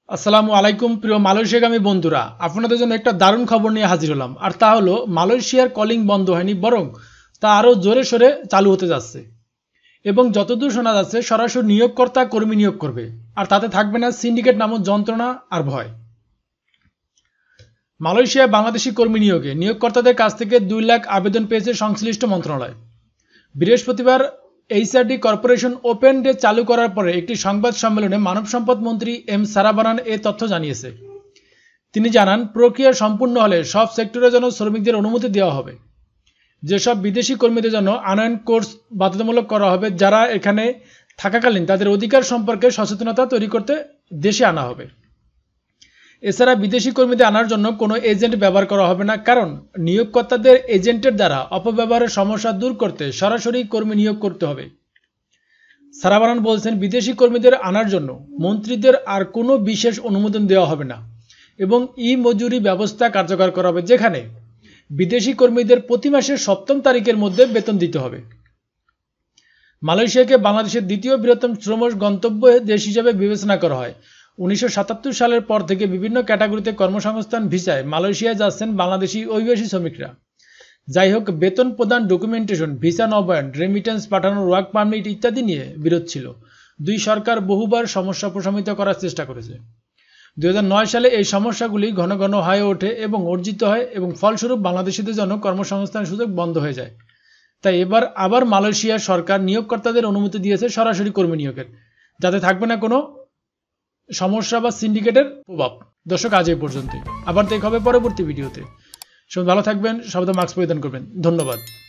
আসসালামু আলাইকুম প্রিয় মালয়েশিয়াগামী বন্ধুরা, আপনাদের জন্য একটা দারুণ খবর নিয়ে হাজির হলাম। আর তা হলো মালয়েশিয়ার কলিং বন্ধ হয়নি, বরং তা আরও জোরে সোরে চালু হতে যাচ্ছে। এবং যতদূর শোনা যাচ্ছে সরাসরি নিয়োগকর্তা কর্মী নিয়োগ করবে, আর তাতে থাকবে না সিন্ডিকেট নামক যন্ত্রণা আর ভয়। মালয়েশিয়ায় বাংলাদেশি কর্মী নিয়োগে নিয়োগকর্তাদের কাছ থেকে 2 লাখ আবেদন পেয়েছে সংশ্লিষ্ট মন্ত্রণালয়। বৃহস্পতিবার এইচআরডি কর্পোরেশন ওপেন ডে চালু করার পরে একটি সংবাদ সম্মেলনে মানব সম্পদ মন্ত্রী এম সারাবানান এ তথ্য জানিয়েছে। তিনি জানান, প্রক্রিয়া সম্পূর্ণ হলে সব সেক্টরের জন্য শ্রমিকদের অনুমতি দেওয়া হবে। যেসব বিদেশি কর্মীদের জন্য আনয়ন কোর্স বাধ্যতামূলক করা হবে, যারা এখানে থাকাকালীন তাদের অধিকার সম্পর্কে সচেতনতা তৈরি করতে দেশে আনা হবে। এছাড়া বিদেশি কর্মীদের আনার জন্য কোনো এজেন্ট ব্যবহার করা হবে না, কারণ নিয়োগকর্তাদের এজেন্টের দ্বারা অপব্যবহারের সমস্যা দূর করতে সরাসরি কর্মী নিয়োগ করতে হবে। সারাবানান বলছেন, বিদেশি কর্মীদের আনার জন্য মন্ত্রীদের আর কোনো বিশেষ অনুমোদন দেওয়া হবে না এবং মজুরি ব্যবস্থা কার্যকর করা হবে, যেখানে বিদেশি কর্মীদের প্রতি মাসের 7ম তারিখের মধ্যে বেতন দিতে হবে। মালয়েশিয়াকে বাংলাদেশের দ্বিতীয় বৃহত্তম শ্রম গন্তব্য দেশ হিসেবে বিবেচনা করা হয়। 1977 সালের পর থেকে বিভিন্ন ক্যাটাগরিতে কর্মসংস্থান ভিসায় মালয়েশিয়ায় যাচ্ছেন বাংলাদেশি অভিবাসী শ্রমিকরা। যাই হোক, বেতন প্রদান, ডকুমেন্টেশন, ভিসা নবায়ন, রেমিটেন্স পাঠানোর ওয়ার্ক পারমিট ইত্যাদি নিয়ে বিরোধ ছিল। দুই সরকার বহুবার সমস্যা প্রশমিত করার চেষ্টা করেছে। 2009 সালে এই সমস্যাগুলি ঘন ঘন হয়ে ওঠে এবং অর্জিত হয়, এবং ফলস্বরূপ বাংলাদেশিদের জন্য কর্মসংস্থান সুযোগ বন্ধ হয়ে যায়। তাই এবার আবার মালয়েশিয়া সরকার নিয়োগকর্তাদের অনুমতি দিয়েছে সরাসরি কর্মী নিয়োগের, যাতে থাকবে না কোনো সমস্যা বা সিন্ডিকেটের প্রভাব। দর্শক, আজ এই পর্যন্তই। আবার দেখা হবে পরবর্তী ভিডিওতে। সবাই ভালো থাকবেন, সবাই মাস্ক পরিধান করবেন। ধন্যবাদ।